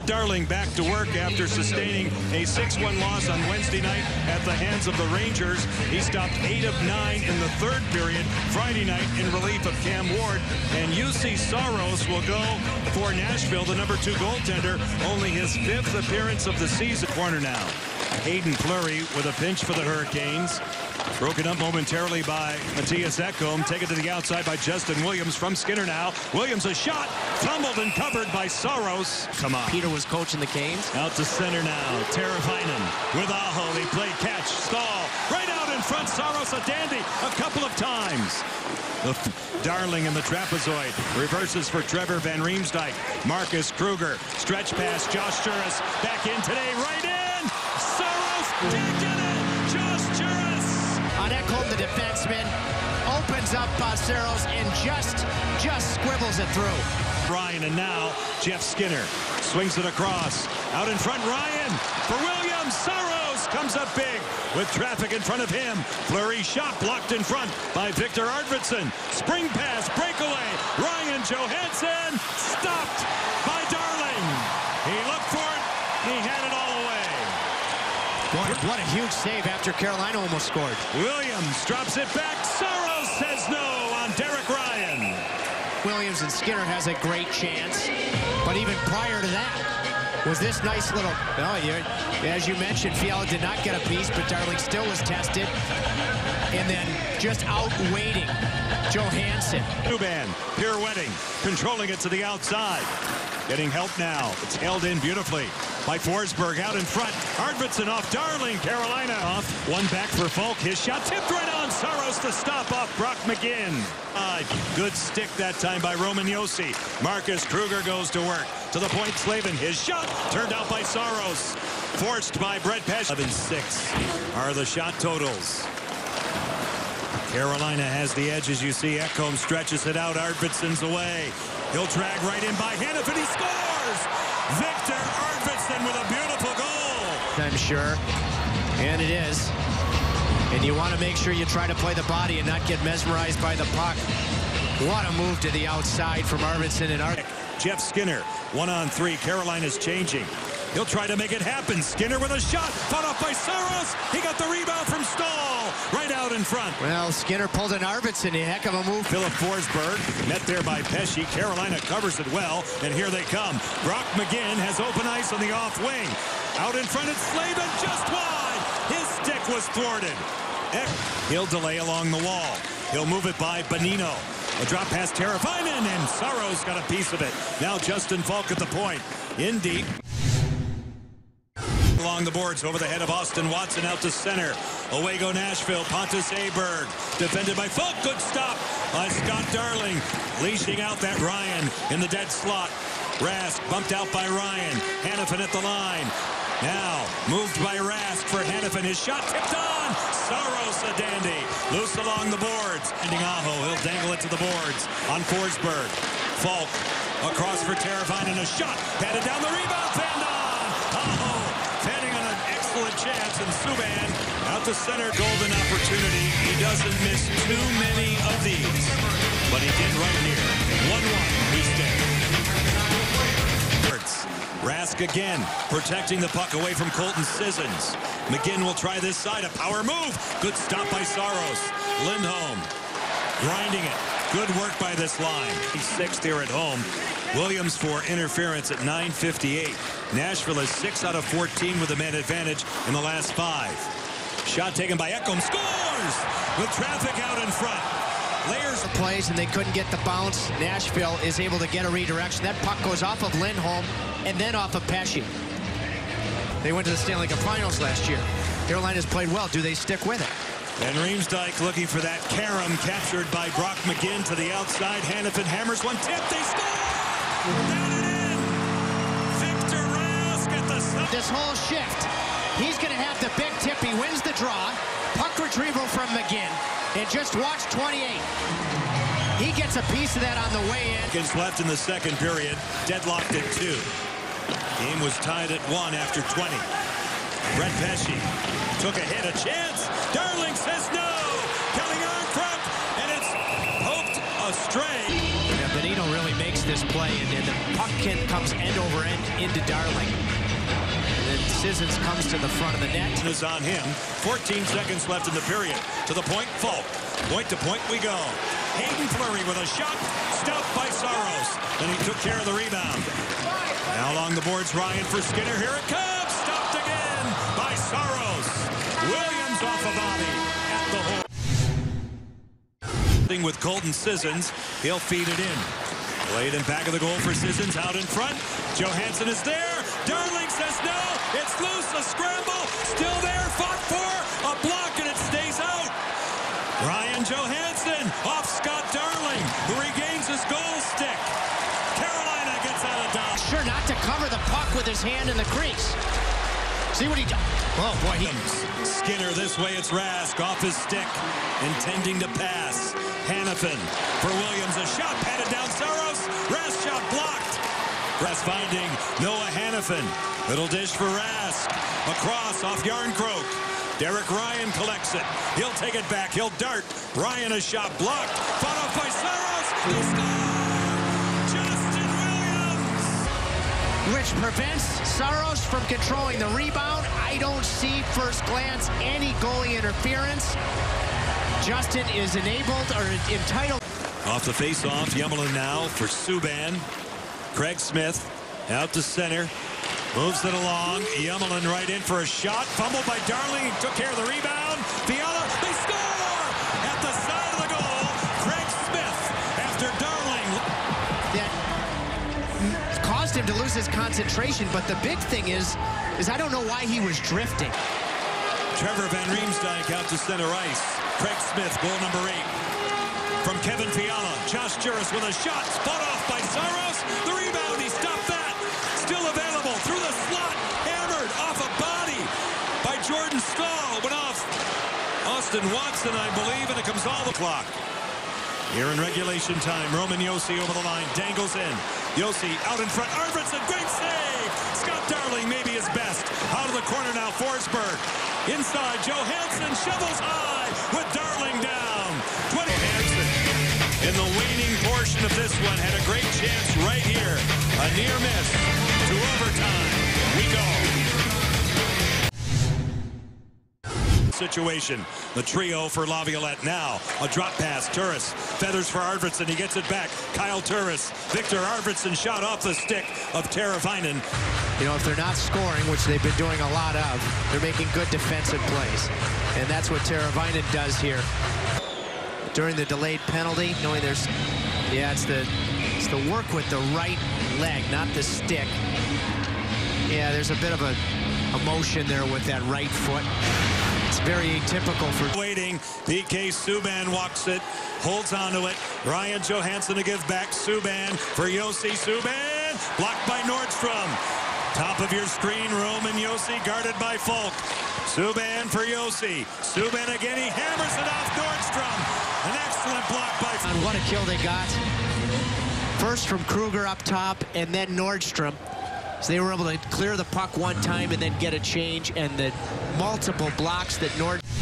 Darling back to work after sustaining a 6-1 loss on Wednesday night at the hands of the Rangers. He stopped 8 of 9 in the third period Friday night in relief of Cam Ward. And UC Saros will go for Nashville, the number 2 goaltender. Only his 5th appearance of the season. Corner now. Hayden Fleury with a pinch for the Hurricanes. Broken up momentarily by Mattias Ekholm. Taken to the outside by Justin Williams from Skinner now. Williams a shot. Fumbled and covered by Saros. Come on. Peter was coaching the Canes. Out to center now. Teravainen with Aho. They play catch. Stall. Right out in front. Saros a dandy a couple of times. Darling in the trapezoid. Reverses for Trevor Van Riemsdyk. Marcus Kruger. Stretch pass. Josh Juris back in today. Right in. Saros can't get it. Josh Juris. On Ekholm, the defenseman opens up Saros and just squibbles it through. Ryan, and now Jeff Skinner swings it across. Out in front, Ryan for Williams. Saros comes up big with traffic in front of him. Fleury shot blocked in front by Victor Arvidsson. Spring pass, breakaway. Ryan Johansson stopped by Darling. He looked for it. He had it all away. What a huge save after Carolina almost scored. Williams drops it back. Saros says no on Derek Ryan. Williams and Skinner has a great chance, but even prior to that was this nice little, as you mentioned, Fiala did not get a piece, but Darling still was tested, and then just outweighting Johansson. Subban pirouetting, controlling it to the outside. Getting help now. It's held in beautifully by Forsberg out in front. Arvidsson off Darling. Carolina off. One back for Falk. His shot tipped right on. Saros to stop off Brock McGinn. Good stick that time by Roman Josi. Marcus Kruger goes to work. To the point, Slavin. His shot turned out by Saros. Forced by Brett Pesce. 11-6 are the shot totals. Carolina has the edge as you see. Ekholm stretches it out. Arvidsson's away. He'll drag right in by Hanifin. He scores! Victor Arvidsson with a beautiful goal. I'm sure. And it is. And you want to make sure you try to play the body and not get mesmerized by the puck. What a move to the outside from Arvidsson and Jeff Skinner, 1-on-3. Carolina's changing. He'll try to make it happen. Skinner with a shot. Fought off by Saros. He got the rebound from Stahl. Right out in front. Well, Skinner pulled an Arvidsson. A heck of a move. Philip Forsberg met there by Pesce. Carolina covers it well. And here they come. Brock McGinn has open ice on the off wing. Out in front, it's Slavin just wide. His stick was thwarted. He'll delay along the wall. He'll move it by Bonino. A drop past Teravainen, and Saros got a piece of it. Now Justin Falk at the point. In deep. Along the boards over the head of Austin Watson out to center. Away go Nashville. Pontus Aberg defended by Falk. Good stop by Scott Darling. Leashing out that Ryan in the dead slot. Rask bumped out by Ryan. Hanifin at the line. Now moved by Rask for Hanifin. His shot tipped on. Saros a dandy. Loose along the boards. Ending Aho. He'll dangle it to the boards on Forsberg. Falk across for Teravainen. A shot. Batted down the rebound. Vandon. Aho fanning on an excellent chance. And Subban out to center. Golden opportunity. He doesn't miss too many of these. But he did right here. 1-1. He stays. Rask again, protecting the puck away from Colton Sissons. McGinn will try this side, a power move. Good stop by Saros. Lindholm grinding it. Good work by this line. He's 6th here at home. Williams for interference at 9:58. Nashville is 6 out of 14 with a man advantage in the last 5. Shot taken by Ekholm. Scores! With traffic out in front. Layers of plays and they couldn't get the bounce. Nashville is able to get a redirection. That puck goes off of Lindholm and then off of Pesce. They went to the Stanley Cup Finals last year. Carolina's played well. Do they stick with it? And Riemsdyk looking for that carom captured by Brock McGinn to the outside. Hanifin hammers one tip. They score! Down and in! Victor Rask at the side. This whole shift. He's going to have the big tip. He wins the draw. Puck retrieval from McGinn. And just watch 28. He gets a piece of that on the way in. Seconds left in the second period. Deadlocked at 2. Game was tied at 1 after 20. Brett Pesce took a hit, a chance. Darling says no. Kelly Armstrong, and it's poked astray. Yeah, Bonino really makes this play, and the puck comes end over end into Darling. And then Sissons comes to the front of the net. Is on him. 14 seconds left in the period. To the point, Falk. Point to point we go. Hayden Fleury with a shot. Stopped by Saros. And he took care of the rebound. Now along the boards, Ryan for Skinner. Here it comes. Stopped again by Saros. Williams off a body at the hole. With Colton Sissons. He'll feed it in. Played in back of the goal for Sissons. Out in front. Johansson is there. Darling says no. It's loose. A scramble. Still there. Fought for. A block, and it stays out. Ryan Johansson off Scott Darling, who regains his goal stick. Carolina gets out of dodge. Sure not to cover the puck with his hand in the crease. See what he does. Oh, boy. Skinner this way. It's Rask off his stick, intending to pass. Hanifin for Williams. A shot patted down Saros. Rask shot blocked. Rask finding Noah Hanifin. Little dish for Rask. Across off Yarncroke. Derek Ryan collects it. He'll take it back. He'll dart. Ryan a shot blocked. Fought off by Saros. He scores! Justin Williams! Which prevents Saros from controlling the rebound. I don't see, first glance, any goalie interference. Justin is enabled or entitled. Off the face-off, Yemmelin now for Subban. Craig Smith out to center. Moves it along. Yemmelin right in for a shot. Fumbled by Darling. He took care of the rebound. Fiala, they score! At the side of the goal, Craig Smith after Darling. That caused him to lose his concentration, but the big thing is I don't know why he was drifting. Trevor Van Riemsdyk out to center ice. Craig Smith, goal number 8. From Kevin Fiala. Josh Juris with a shot. Spot off by Saros. The rebound, he stopped that. Still available through the slot. Hammered off a body by Jordan Stahl. Went off Austin Watson, I believe, and it comes all the clock. Here in regulation time, Roman Josi over the line. Dangles in. Josi out in front. Arvidsson, great save. Scott Darling, maybe his best. Out of the corner now, Forsberg. Inside, Johansson shovels high with Darling down. 20. Johansson in the waning portion of this one had a great chance right here. A near miss to overtime. We go. Situation. The trio for Laviolette now. A drop pass. Turris feathers for Arvidsson. He gets it back. Kyle Turris. Victor Arvidsson shot off the stick of Teravainen. You know, if they're not scoring, which they've been doing a lot of, they're making good defensive plays. And that's what Teravainen does here. During the delayed penalty, knowing there's, yeah, it's the work with the right leg, not the stick. Yeah, there's a bit of a motion there with that right foot. It's very atypical for waiting. PK Subban walks it, holds onto it. Ryan Johansson to give back. Subban for Josi. Subban blocked by Nordstrom. Top of your screen, Roman Josi guarded by Falk. Subban for Josi. Subban again. He hammers it off Nordstrom. An excellent block by. On what a kill they got. First from Kruger up top, and then Nordstrom. So they were able to clear the puck one time and then get a change, and the multiple blocks that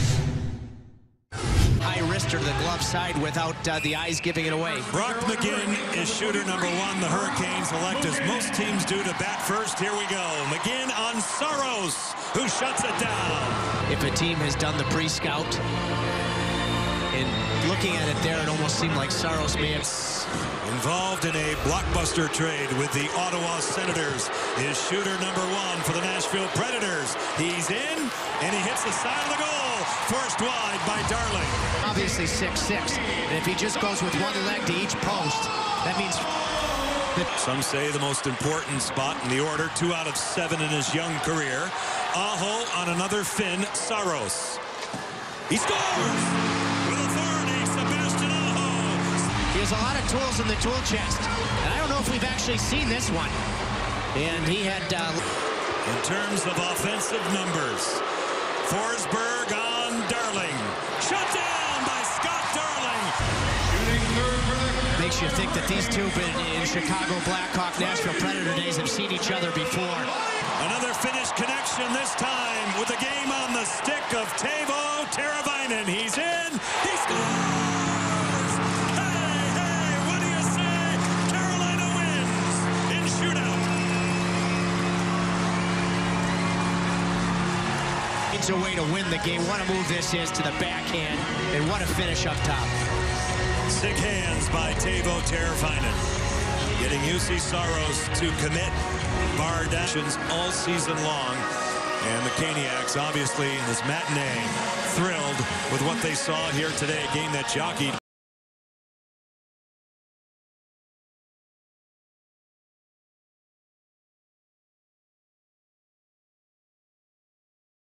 high wrister to the glove side without the eyes giving it away. Brock McGinn is shooter number 1. The Hurricanes elect, as most teams do, to bat first. Here we go. McGinn on Saros, who shuts it down. If a team has done the pre-scout, and looking at it there, it almost seemed like Saros may have... Involved in a blockbuster trade with the Ottawa Senators is shooter number 1 for the Nashville Predators. He's in, and he hits the side of the goal. Forced wide by Darling. Obviously 6'6", and if he just goes with one leg to each post, that means... Some say the most important spot in the order, 2 out of 7 in his young career. Aho on another Finn, Saros. He scores! With authority, Sebastian Aho. He has a lot of tools in the tool chest, and I don't know if we've actually seen this one. And he had... In terms of offensive numbers, Forsberg on Darling. Shut down by Scott Darling. Makes you think that these two in Chicago Blackhawk, Nashville Predator days have seen each other before. Another Finnish connection, this time with the game on the stick of Teuvo Teravainen. He's in. He scores! Hey, what do you say? Carolina wins. finds a way to win the game. What a move this is to the backhand, and what a finish up top. Sick hands by Teuvo Teravainen. Getting UC Saros to commit barred actions all season long. And the Caniacs, obviously, in this matinee, thrilled with what they saw here today, a game that jockeyed.